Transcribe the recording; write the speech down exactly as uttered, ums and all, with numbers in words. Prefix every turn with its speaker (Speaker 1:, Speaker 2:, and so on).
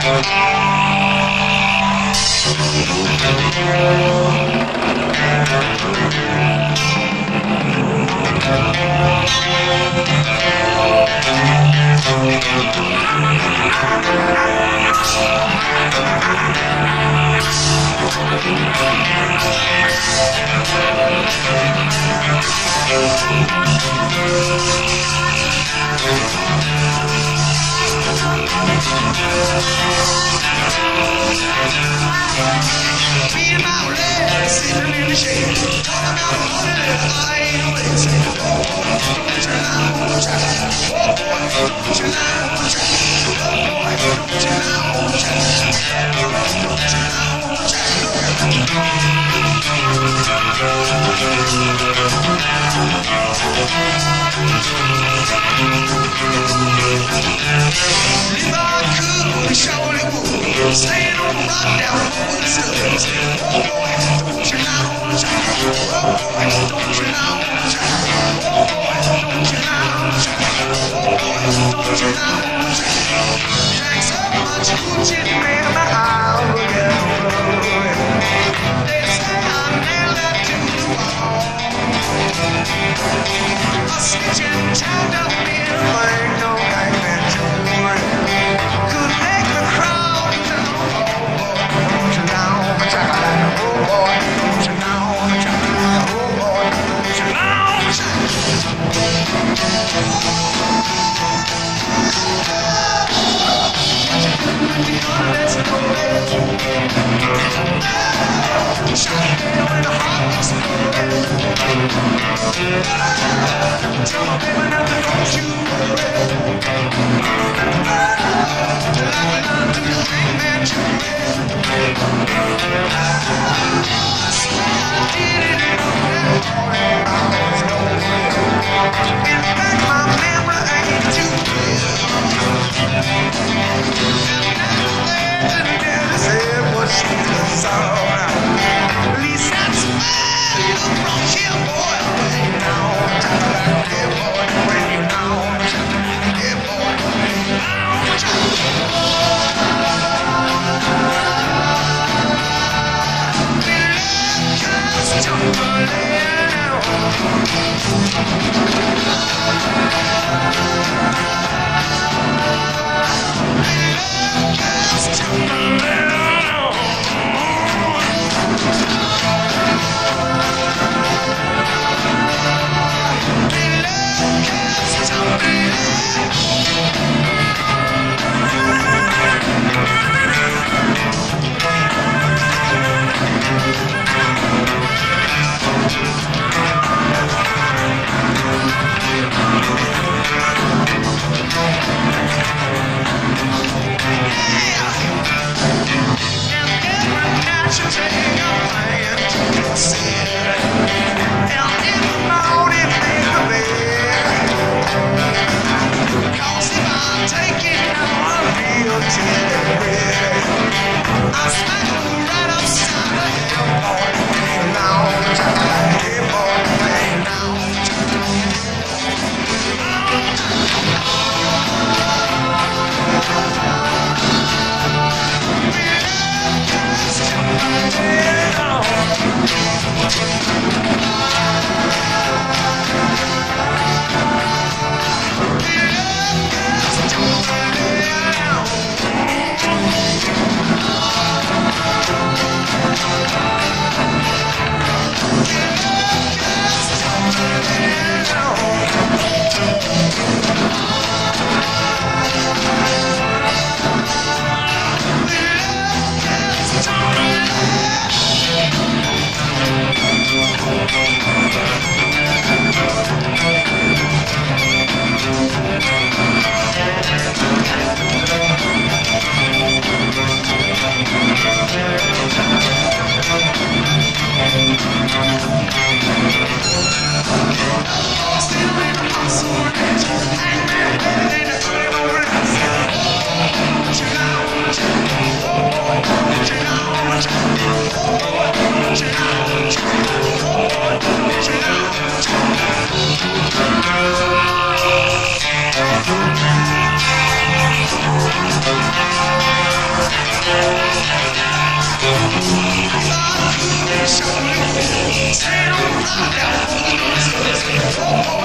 Speaker 1: Staying on the rock down over the stairs. Oh boy, don't you know, child. Oh boy, don't you know, child. Oh boy, don't you know, child. Oh boy, don't you know, child. Thanks so much, Gucci man, my eye will get blue. They say I'm nailed up to the wall. A snitching child up in a thing, no Hangman joy. Could make the crowd. Tell my baby not to don't you worry. Till I can learn to the Hangman I swear I did it in a way I was going. In fact, my memory ain't too clear. And now there's a daddy said what she was alright. At least that's where you're from here, boy. When you know, yeah, boy, when you know, yeah, boy, when you know. oh, oh.